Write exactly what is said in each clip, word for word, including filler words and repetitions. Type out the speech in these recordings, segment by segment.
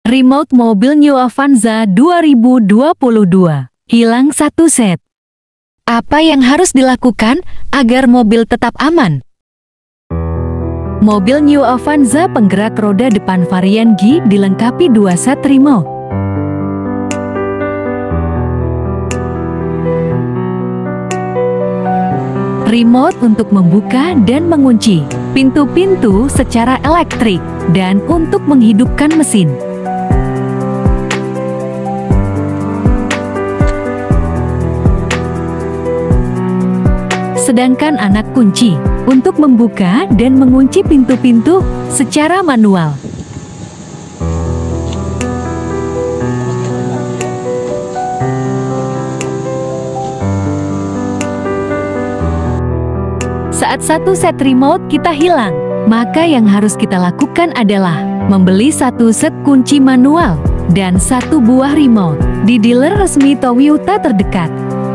Remote mobil New Avanza dua ribu dua puluh dua. Hilang satu set. Apa yang harus dilakukan agar mobil tetap aman? Mobil New Avanza penggerak roda depan varian G dilengkapi dua set remote. Remote untuk membuka dan mengunci pintu-pintu secara elektrik dan untuk menghidupkan mesin. Sedangkan anak kunci untuk membuka dan mengunci pintu-pintu secara manual. Saat satu set remote kita hilang, maka yang harus kita lakukan adalah membeli satu set kunci manual dan satu buah remote di dealer resmi Toyota terdekat.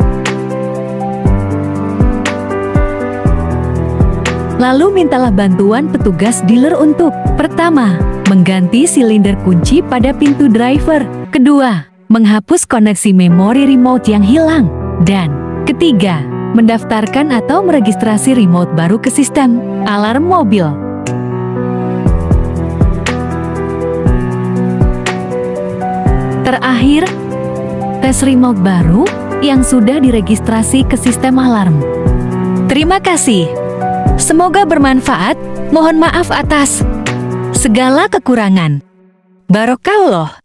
Lalu mintalah bantuan petugas dealer untuk: pertama, mengganti silinder kunci pada pintu driver; kedua, menghapus koneksi memori remote yang hilang; dan ketiga, mendaftarkan atau meregistrasi remote baru ke sistem alarm mobil. Terakhir, tes remote baru yang sudah diregistrasi ke sistem alarm. Terima kasih. Semoga bermanfaat. Mohon maaf atas segala kekurangan. Barokallah.